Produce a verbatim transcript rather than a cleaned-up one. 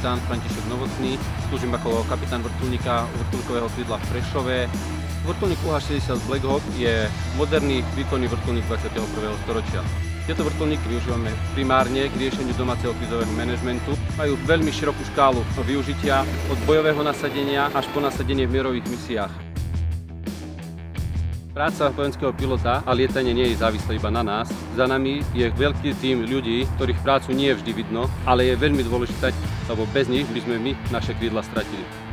kapitán František Novotný, slúžim ako kapitán vrtuľníka vrtuľkového krídla v Prešove. Vrtuľník U H šesťdesiat Black Hawk je moderný výkonný vrtuľník dvadsiateho prvého storočia. Tieto vrtuľníky využívame primárne k riešeniu domáceho krízového manažmentu. Majú veľmi širokú škálu využitia od bojového nasadenia až po nasadenie v mierových misiách. Práca vojenského pilota a lietanie nie je závislé iba na nás. Za nami je veľký tím ľudí, ktorých prácu nie je vždy vidno, ale je veľmi dôležitá, lebo bez nich by sme my naše krídla stratili.